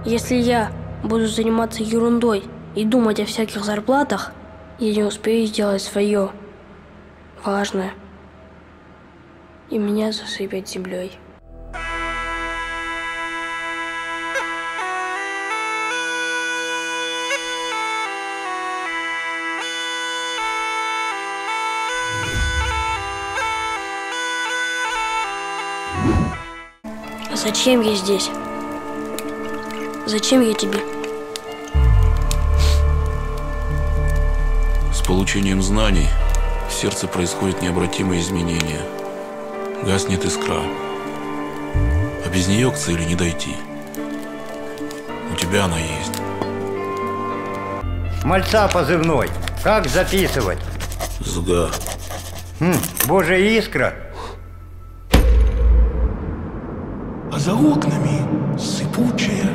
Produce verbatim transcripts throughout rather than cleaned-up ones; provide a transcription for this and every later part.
Если я буду заниматься ерундой и думать о всяких зарплатах, я не успею сделать свое важное. И меня засыпят землей. А зачем я здесь? Зачем я тебе? С получением знаний в сердце происходят необратимые изменения. Гаснет искра, а без нее к цели не дойти. У тебя она есть. Мальца позывной. Как записывать? Зга. Хм, Божья искра. А за окнами сыпучая,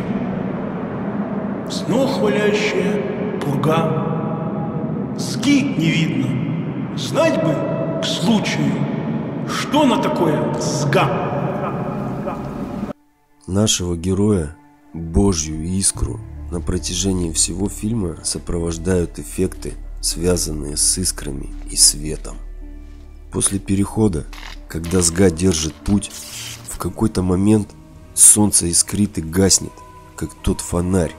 снох валящая пурга. Ски не видно, знать бы к случаю, что на такое сга. Нашего героя, Божью искру, на протяжении всего фильма сопровождают эффекты, связанные с искрами и светом. После перехода, когда Сга держит путь, в какой-то момент солнце искрит и гаснет, как тот фонарь.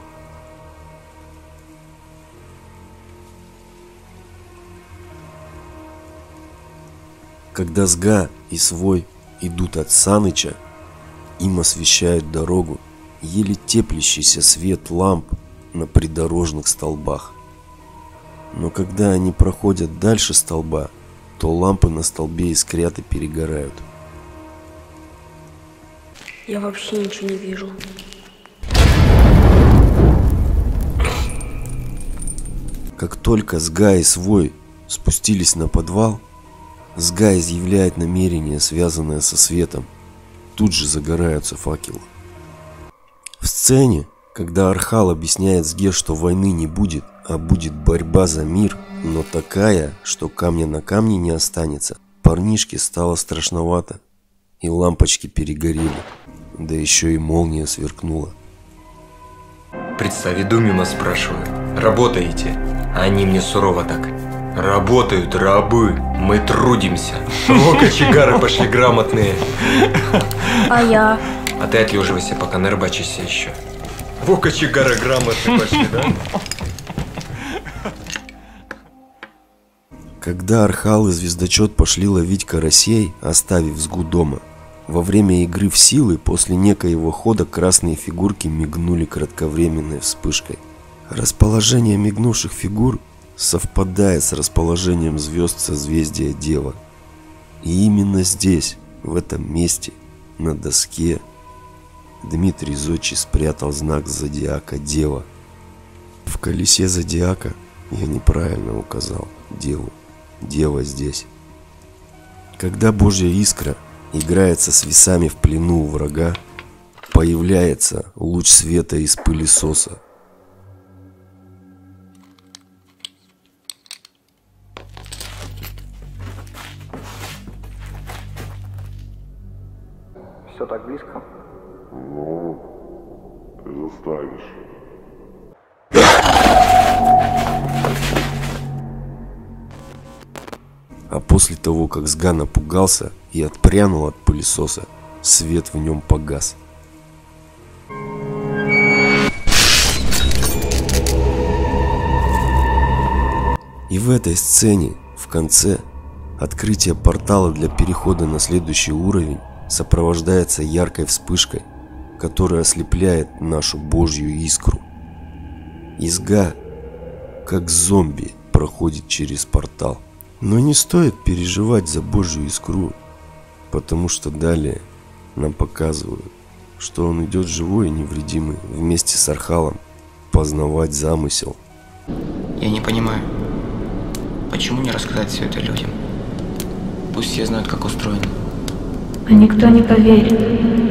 Когда Сга и Свой идут от Саныча, им освещают дорогу еле теплящийся свет ламп на придорожных столбах. Но когда они проходят дальше столба, то лампы на столбе искрят и перегорают. Я вообще ничего не вижу. Как только Сга и Свой спустились на подвал, Сга изъявляет намерение, связанное со светом. Тут же загораются факелы. В сцене, когда Архал объясняет Сге, что войны не будет, а будет борьба за мир, но такая, что камня на камне не останется, парнишке стало страшновато, и лампочки перегорели, да еще и молния сверкнула. Представь, иду мимо, спрашиваю: работаете? А они мне сурово так: работают рабы, мы трудимся. О, кочегары пошли грамотные. А я? А ты отлеживайся, пока нарыбачишься еще. Во, кочегары грамотные пошли, да? Когда Архал и Звездочет пошли ловить карасей, оставив Сгу дома, во время игры в силы после некоего хода красные фигурки мигнули кратковременной вспышкой. Расположение мигнувших фигур совпадает с расположением звезд созвездия Дева. И именно здесь, в этом месте, на доске, Дмитрий Зодчий спрятал знак зодиака Дева. В колесе зодиака я неправильно указал Деву. Дева здесь. Когда Божья искра играется с весами в плену у врага, появляется луч света из пылесоса. Все так близко? Ну, ты заставишь. А после того, как Сга напугался и отпрянул от пылесоса, свет в нем погас. И в этой сцене, в конце, открытие портала для перехода на следующий уровень сопровождается яркой вспышкой, которая ослепляет нашу Божью искру. И Сга, как зомби, проходит через портал. Но не стоит переживать за Божью искру, потому что далее нам показывают, что он идет живой и невредимый вместе с Архалом познавать замысел. Я не понимаю, почему не рассказать все это людям? Пусть все знают, как устроено. А никто не поверит.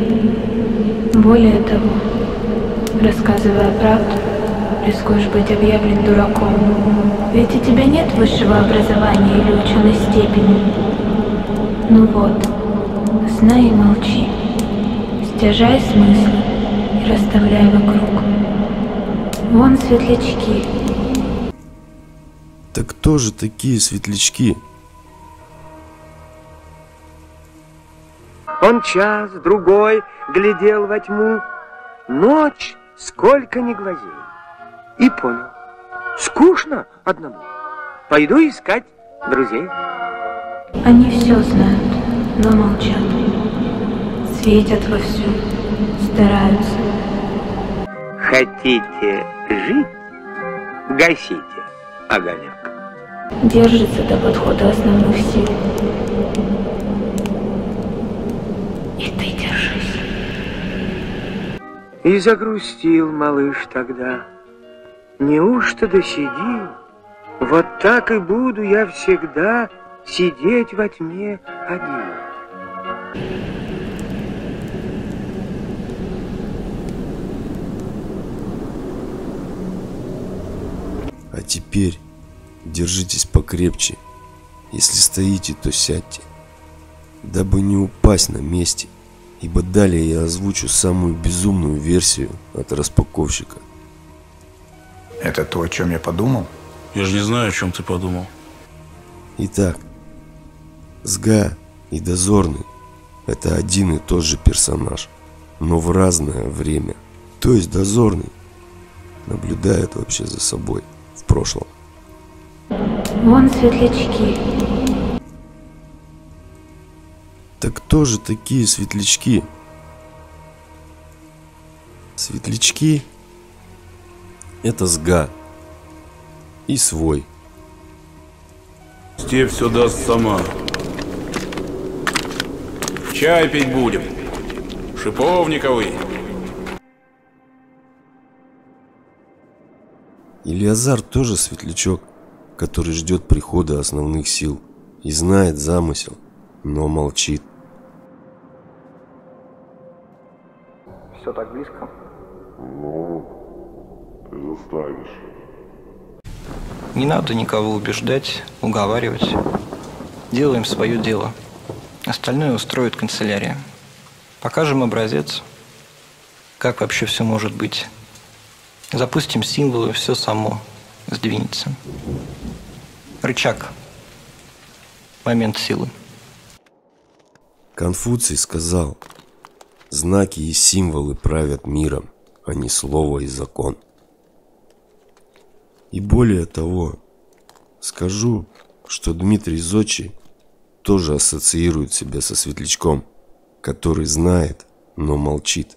Более того, рассказывая правду, рискуешь быть объявлен дураком. Ведь у тебя нет высшего образования или ученой степени. Ну вот, знай и молчи, стяжай смыслы и расставляй вокруг. Вон светлячки. Так кто же такие светлячки? Он час, другой глядел во тьму, ночь сколько ни глазей. И понял, скучно одному, пойду искать друзей. Они все знают, но молчат. Светят вовсю, стараются. Хотите жить? Гасите огонек. Держится до подхода основных сил. И ты держись. И загрустил малыш тогда. Неужто досидим? Вот так и буду я всегда сидеть во тьме один. А теперь держитесь покрепче. Если стоите, то сядьте, дабы не упасть на месте, ибо далее я озвучу самую безумную версию от распаковщика. Это то, о чем я подумал? Я же не знаю, о чем ты подумал. Итак, Сга и Дозорный – это один и тот же персонаж, но в разное время. То есть Дозорный наблюдает вообще за собой в прошлом. Вон светлячки. Так кто же такие светлячки? Светлячки – это Сга и свой. Степь все даст сама. Чай пить будем. Шиповниковый. Илиазар тоже светлячок, который ждет прихода основных сил и знает замысел, но молчит. Все так близко? Ну, ты заставишь. Не надо никого убеждать, уговаривать. Делаем свое дело. Остальное устроит канцелярия. Покажем образец, как вообще все может быть. Запустим символы, все само сдвинется. Рычаг. Момент силы. Конфуций сказал: знаки и символы правят миром, а не слово и закон. И более того, скажу, что Дмитрий Зодчий тоже ассоциирует себя со светлячком, который знает, но молчит.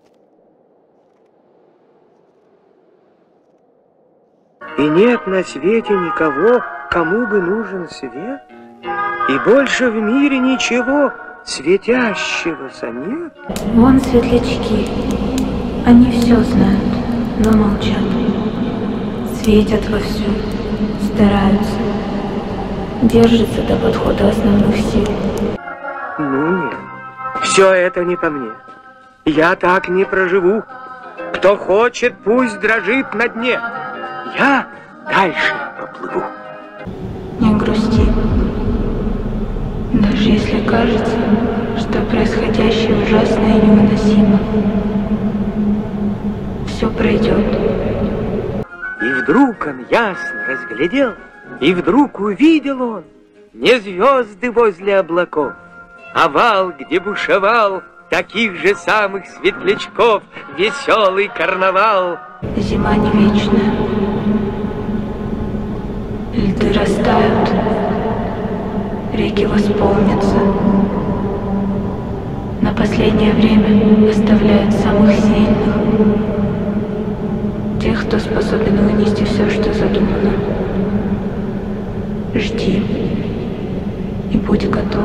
И нет на свете никого, кому бы нужен свет, и больше в мире ничего светящегося нет. Вон светлячки. Они все знают, но молчат. Светят вовсю, стараются. Держатся до подхода основных сил. Ну нет, все это не по мне. Я так не проживу. Кто хочет, пусть дрожит на дне. Я дальше поплыву. Не грусти. Даже если кажется, что происходящее ужасно и невыносимо, все пройдет. И вдруг он ясно разглядел, и вдруг увидел он не звезды возле облаков, а вал, где бушевал таких же самых светлячков веселый карнавал. Зима не вечная. Льды растают, реки восполнятся. На последнее время оставляют самых сильных, тех, кто способен вынести все, что задумано. Жди и будь готов.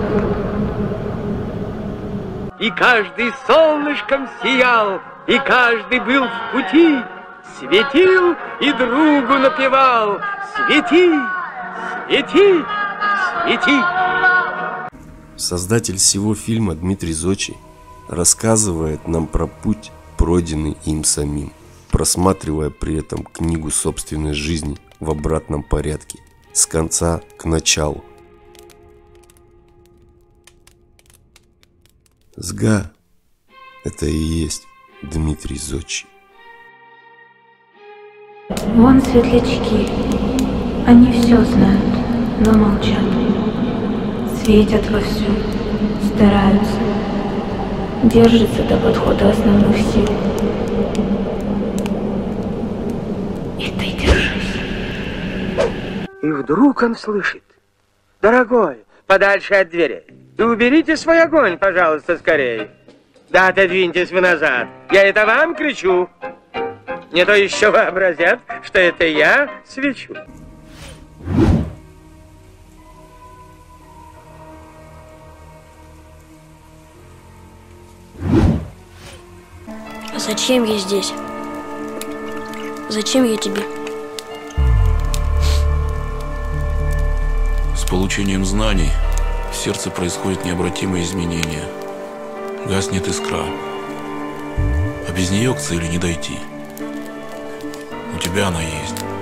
И каждый солнышком сиял, и каждый был в пути, светил и другу напевал: свети, свети, свети. Создатель всего фильма Дмитрий Зодчий рассказывает нам про путь, пройденный им самим, просматривая при этом книгу собственной жизни в обратном порядке, с конца к началу. Сга – это и есть Дмитрий Зодчий. Вон светлячки. Они все знают, но молчат. Светят вовсю, стараются. Держатся до подхода основных сил. И ты держись. И вдруг он слышит: дорогой, подальше от двери. И уберите свой огонь, пожалуйста, скорее. Да отодвиньтесь вы назад. Я это вам кричу. Не то еще вообразят, что это я свечу. Зачем я здесь? Зачем я тебе? С получением знаний в сердце происходят необратимые изменения. Гаснет искра. А без нее к цели не дойти. У тебя она есть.